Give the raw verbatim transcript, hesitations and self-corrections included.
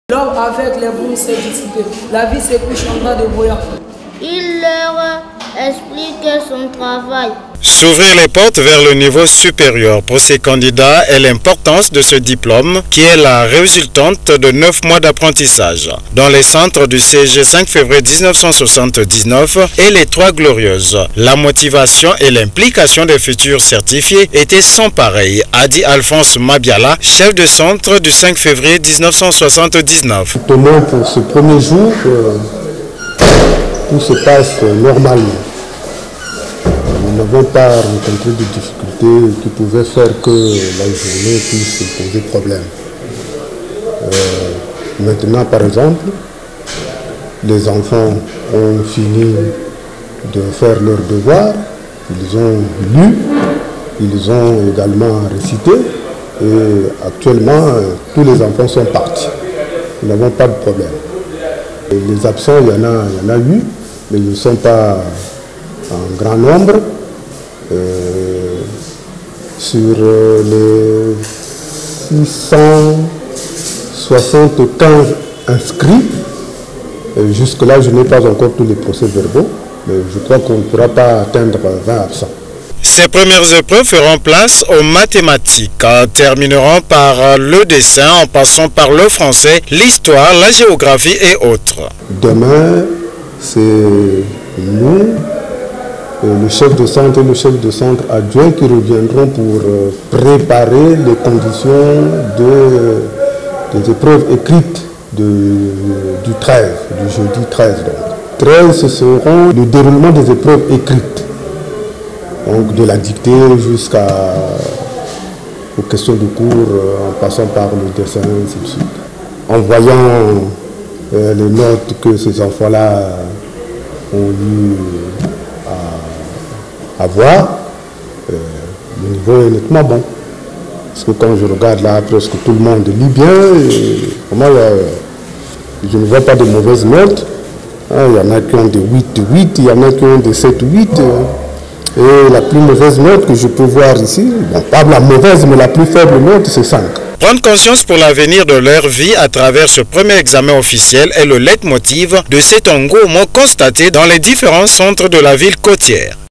L'homme avec les brumes s'est dissipé. La vie se couche en bas de brouillard. Il leur explique son travail. S'ouvrir les portes vers le niveau supérieur pour ces candidats est l'importance de ce diplôme qui est la résultante de neuf mois d'apprentissage. Dans les centres du C G cinq février mille neuf cent soixante-dix-neuf et les Trois Glorieuses, la motivation et l'implication des futurs certifiés étaient sans pareil, a dit Alphonse Mabiala, chef de centre du cinq février mille neuf cent soixante-dix-neuf. Étonnant pour ce premier jour, euh, tout se passe normalement. Nous n'avons pas rencontré de difficultés qui pouvaient faire que la journée puisse poser problème. Euh, maintenant, par exemple, les enfants ont fini de faire leurs devoirs, ils ont lu, ils ont également récité et actuellement, tous les enfants sont partis. Nous n'avons pas de problème. Et les absents, il y en a, il y en a eu, mais ils ne sont pas en grand nombre. Euh, sur euh, les six cent soixante-quinze inscrits, jusque-là je n'ai pas encore tous les procès-verbaux, mais je crois qu'on ne pourra pas atteindre vingt absents. Ces premières épreuves feront place aux mathématiques, termineront par le dessin en passant par le français, l'histoire, la géographie et autres. Demain, c'est nous, le chef de centre et le chef de centre adjoint qui reviendront pour préparer les conditions de, des épreuves écrites de, du treize, du jeudi treize. Donc. treize, ce seront le déroulement des épreuves écrites, donc de la dictée jusqu'à aux questions de cours, en passant par le dessin, ainsi de suite. En voyant euh, les notes que ces enfants-là ont eu à voir, euh, le niveau est nettement bon. Parce que quand je regarde là, presque tout le monde lit bien, et, comment, euh, je ne vois pas de mauvaises notes. Hein, il y en a qui ont des huit huit, il y en a qui ont des sept huit. Euh, et la plus mauvaise note que je peux voir ici, bon, pas la mauvaise, mais la plus faible note, c'est cinq. Prendre conscience pour l'avenir de leur vie à travers ce premier examen officiel est le leitmotiv de cet engouement constaté dans les différents centres de la ville côtière.